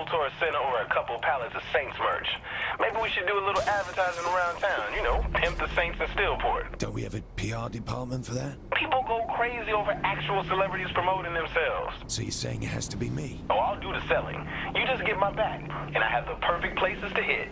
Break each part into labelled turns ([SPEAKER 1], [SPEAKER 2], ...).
[SPEAKER 1] tourist center or a couple pallets of Saints merch. Maybe we should do a little advertising around town, you know, pimp the Saints in Steelport.
[SPEAKER 2] Don't we have a PR department for that?
[SPEAKER 1] People go crazy over actual celebrities promoting themselves.
[SPEAKER 2] So you're saying it has to be me?
[SPEAKER 1] Oh, I'll do the selling. You just get my back, and I have the perfect places to hit.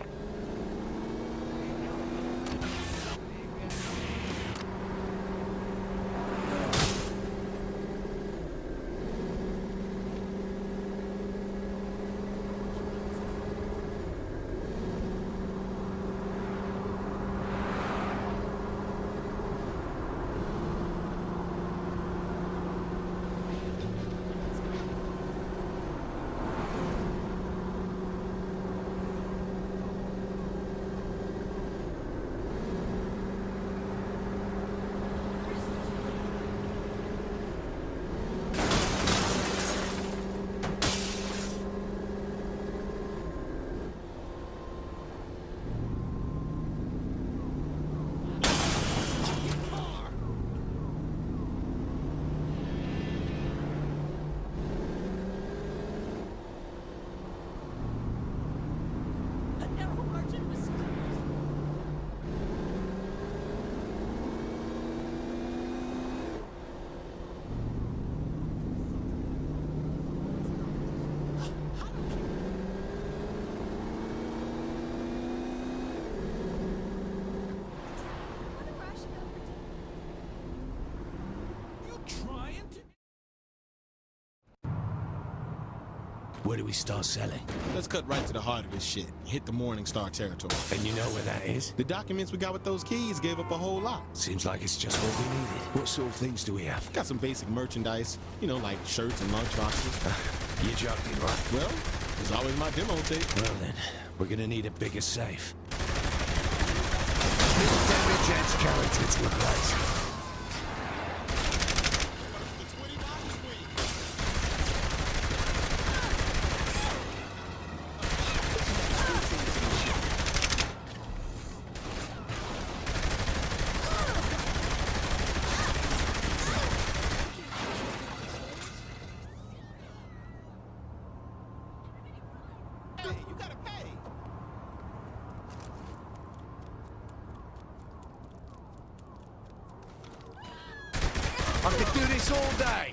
[SPEAKER 2] Where do we start selling?
[SPEAKER 3] Let's cut right to the heart of this shit. Hit the Morningstar territory.
[SPEAKER 2] And you know where that is?
[SPEAKER 3] The documents we got with those keys gave up a whole lot.
[SPEAKER 2] Seems like it's just what we needed. What sort of things do we have?
[SPEAKER 3] Got some basic merchandise, you know, like shirts and lunchboxes.
[SPEAKER 2] You're joking, right?
[SPEAKER 3] Well, there's always my demo tape.
[SPEAKER 2] Well then, we're gonna need a bigger safe. Little damage adds character to the place. I could do this all day.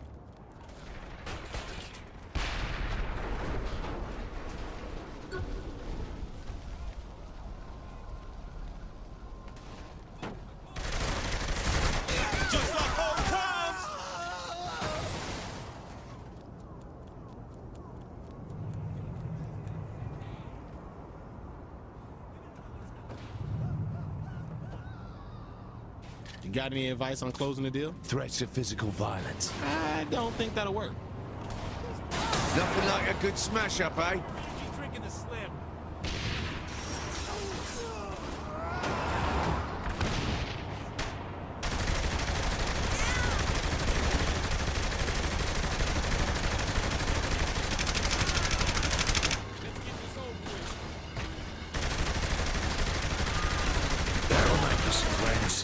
[SPEAKER 3] Just like old times! You got any advice on closing the deal?
[SPEAKER 2] Threats of physical violence.
[SPEAKER 3] I don't think that'll work.
[SPEAKER 2] Nothing like a good smash-up, eh?
[SPEAKER 3] Keep drinking the slim.
[SPEAKER 2] That'll make us some friends.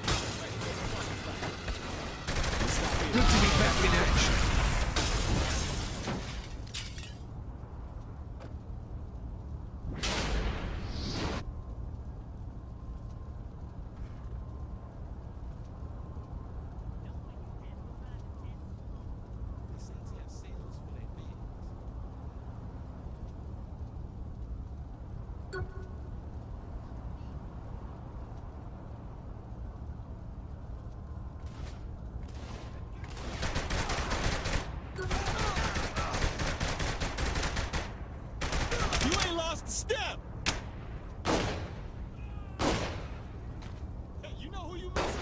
[SPEAKER 2] Good to be back in action.
[SPEAKER 3] You ain't lost a step! Hey, you know who you messing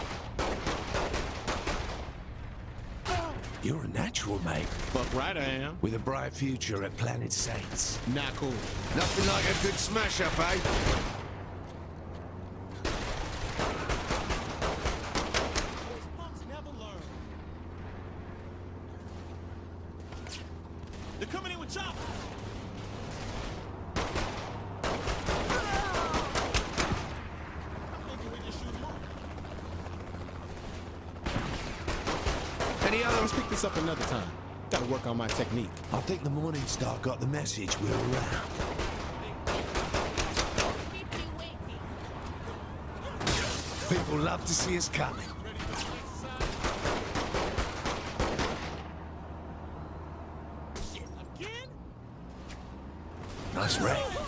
[SPEAKER 3] with?
[SPEAKER 2] You're a natural, mate.
[SPEAKER 3] Fuck right I am.
[SPEAKER 2] With a bright future at Planet Saints.
[SPEAKER 3] Not cool.
[SPEAKER 2] Nothing like a good smash-up, eh?
[SPEAKER 3] Those punks never learn. They're coming in with choppers.
[SPEAKER 2] Any other?
[SPEAKER 3] Let's pick this up another time. Gotta work on my technique.
[SPEAKER 2] I think the Morning Star got the message we're around. People love to see us coming. Nice rain.